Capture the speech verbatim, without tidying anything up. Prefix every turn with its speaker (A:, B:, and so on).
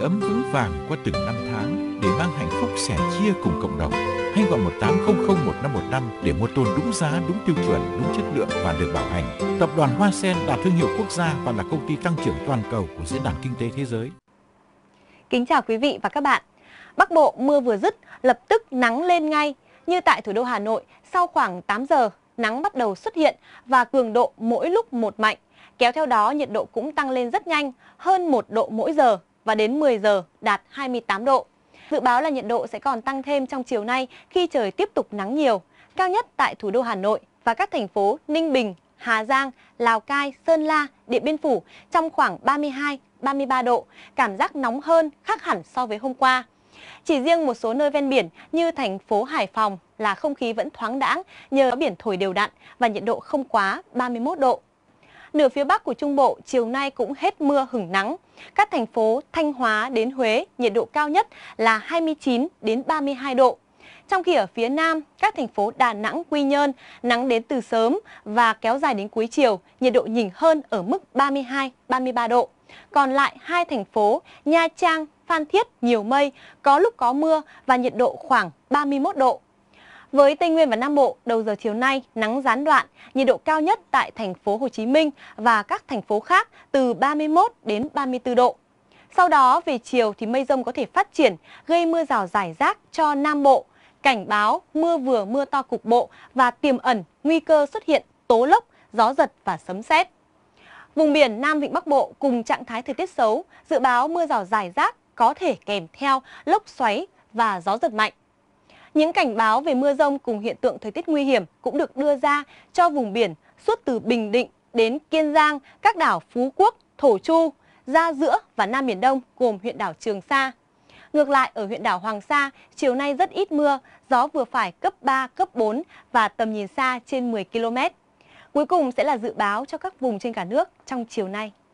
A: ấm vững vàng qua từng năm tháng để mang hạnh phúc sẻ chia cùng cộng đồng. Hãy gọi một tám không không một năm một năm để mua tôn đúng giá, đúng tiêu chuẩn, đúng chất lượng và được bảo hành. Tập đoàn Hoa Sen đạt thương hiệu quốc gia và là công ty tăng trưởng toàn cầu của Diễn đàn Kinh tế Thế giới.
B: Kính chào quý vị và các bạn. Bắc Bộ mưa vừa dứt, lập tức nắng lên ngay. Như tại thủ đô Hà Nội, sau khoảng tám giờ, nắng bắt đầu xuất hiện và cường độ mỗi lúc một mạnh. Kéo theo đó nhiệt độ cũng tăng lên rất nhanh, hơn một độ mỗi giờ và đến mười giờ đạt hai mươi tám độ. Dự báo là nhiệt độ sẽ còn tăng thêm trong chiều nay khi trời tiếp tục nắng nhiều. Cao nhất tại thủ đô Hà Nội và các thành phố Ninh Bình, Hà Giang, Lào Cai, Sơn La, Điện Biên Phủ trong khoảng ba mươi hai, ba mươi ba độ, cảm giác nóng hơn khác hẳn so với hôm qua. Chỉ riêng một số nơi ven biển như thành phố Hải Phòng là không khí vẫn thoáng đãng nhờ biển thổi đều đặn và nhiệt độ không quá ba mươi mốt độ. Nửa phía Bắc của Trung Bộ chiều nay cũng hết mưa hửng nắng. Các thành phố Thanh Hóa đến Huế nhiệt độ cao nhất là hai mươi chín đến ba mươi hai độ. Trong khi ở phía Nam, các thành phố Đà Nẵng, Quy Nhơn nắng đến từ sớm và kéo dài đến cuối chiều, nhiệt độ nhỉnh hơn ở mức ba mươi hai, ba mươi ba độ. Còn lại hai thành phố Nha Trang, Phan Thiết nhiều mây, có lúc có mưa và nhiệt độ khoảng ba mươi mốt độ. Với Tây Nguyên và Nam Bộ, đầu giờ chiều nay nắng gián đoạn, nhiệt độ cao nhất tại thành phố Hồ Chí Minh và các thành phố khác từ ba mươi mốt đến ba mươi tư độ. Sau đó về chiều thì mây rông có thể phát triển, gây mưa rào rải rác cho Nam Bộ. Cảnh báo mưa vừa mưa to cục bộ và tiềm ẩn nguy cơ xuất hiện tố lốc, gió giật và sấm sét. Vùng biển Nam Vịnh Bắc Bộ cùng trạng thái thời tiết xấu, dự báo mưa rào rải rác có thể kèm theo lốc xoáy và gió giật mạnh. Những cảnh báo về mưa rông cùng hiện tượng thời tiết nguy hiểm cũng được đưa ra cho vùng biển suốt từ Bình Định đến Kiên Giang, các đảo Phú Quốc, Thổ Chu, ra giữa và Nam Biển Đông gồm huyện đảo Trường Sa. Ngược lại ở huyện đảo Hoàng Sa, chiều nay rất ít mưa, gió vừa phải cấp ba, cấp bốn và tầm nhìn xa trên mười ki lô mét. Cuối cùng sẽ là dự báo cho các vùng trên cả nước trong chiều nay.